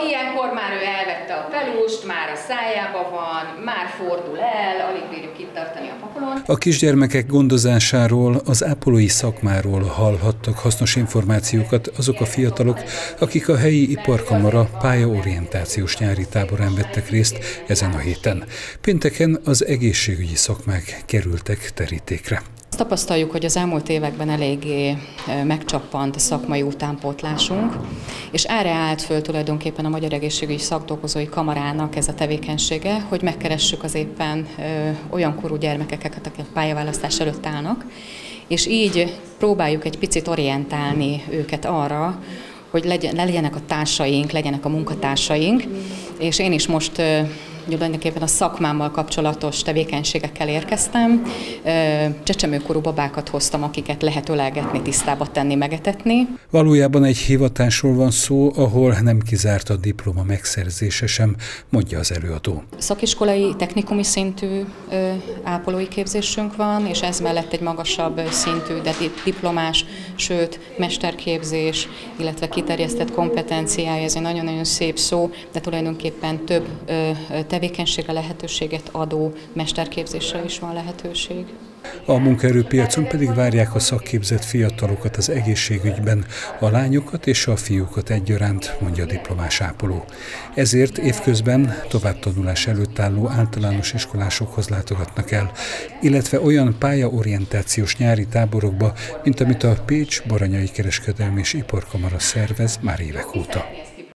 Ilyenkor már ő elvette a pelust, már a szájába van, már fordul el, alig bírjuk itt tartani a pakolon. A kisgyermekek gondozásáról, az ápolói szakmáról hallhattak hasznos információkat azok a fiatalok, akik a helyi iparkamara pályaorientációs nyári táborán vettek részt ezen a héten. Pénteken az egészségügyi szakmák kerültek terítékre. Azt tapasztaljuk, hogy az elmúlt években eléggé megcsappant a szakmai utánpótlásunk, és erre állt föl tulajdonképpen a Magyar Egészségügyi Szakdolgozói Kamarának ez a tevékenysége, hogy megkeressük az éppen olyan korú gyermekeket, akik a pályaválasztás előtt állnak, és így próbáljuk egy picit orientálni őket arra, hogy legyenek a társaink, legyenek a munkatársaink, és én is most tulajdonképpen a szakmámmal kapcsolatos tevékenységekkel érkeztem. Csecsemőkorú babákat hoztam, akiket lehet ölelgetni, tisztába tenni, megetetni. Valójában egy hivatásról van szó, ahol nem kizárt a diploma megszerzése sem, mondja az előadó. Szakiskolai, technikumi szintű ápolói képzésünk van, és ez mellett egy magasabb szintű, de diplomás, sőt mesterképzés, illetve kiterjesztett kompetenciája, ez egy nagyon-nagyon szép szó, de tulajdonképpen több tevékenységre lehetőséget adó mesterképzésre is van lehetőség. A munkaerőpiacon pedig várják a szakképzett fiatalokat az egészségügyben, a lányokat és a fiúkat egyaránt, mondja a diplomás ápoló. Ezért évközben továbbtanulás előtt álló általános iskolásokhoz látogatnak el, illetve olyan pályaorientációs nyári táborokba, mint amit a Pécs Baranyai Kereskedelmi és Iparkamara szervez már évek óta.